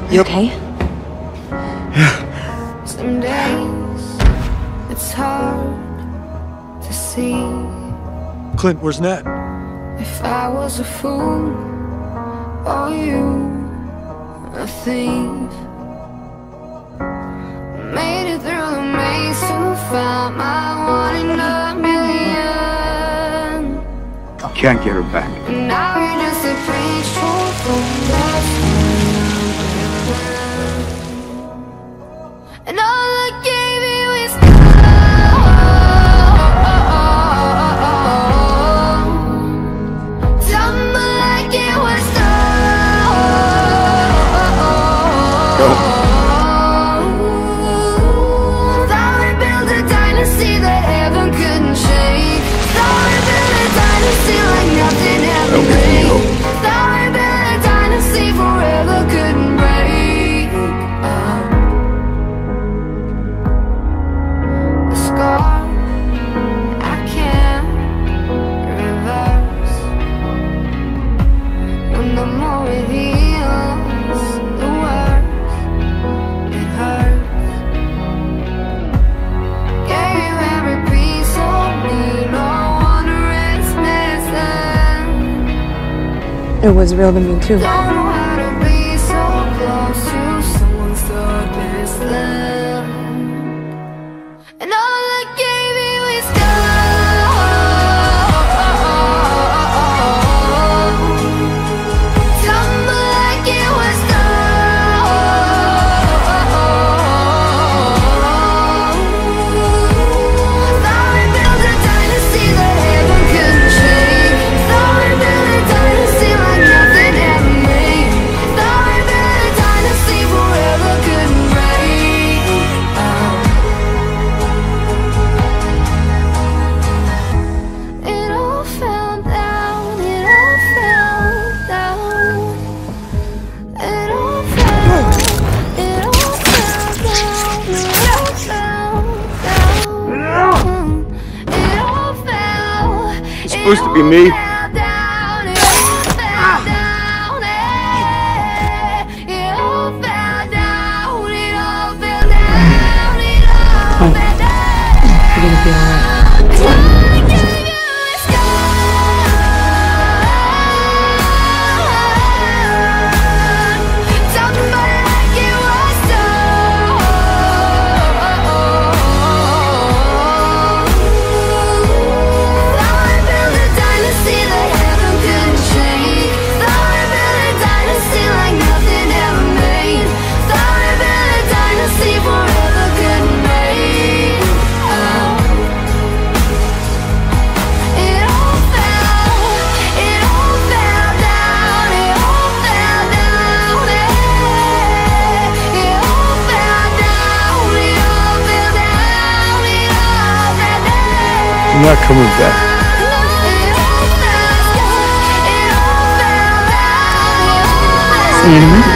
You okay? Yeah. Some days it's hard to see. Clint, where's Nat? If I was a fool or you a thief, made it through the maze to find my one in a million. Can't get her back. And now you're just a preacher from last. And all I gave you is gold. Tell me like it was gold. Thought we built a dynasty that heaven couldn't shake. Thought we built a dynasty like nothing ever made. Thought we built a dynasty forever couldn't break. I can't reverse. When the more it heals, the worse it hurts. Gave you every piece of me, no wonder it's missing. It was real to me too. Don't know how to be so close to someone so distant. And all I gave you is gold. Tell me like it was gold. Thought we built a dynasty that heaven couldn't shake. Thought we built a dynasty like nothing ever made. Thought we built a dynasty forever couldn't break. It all fell down, it all fell down. It all fell, it all fell down, it all fell down. It all fell, It's supposed to be me. fell down, it all fell down, it all fell down, it all fell down, it all fell down. You're gonna be alright. I'm not coming back. See you in a minute.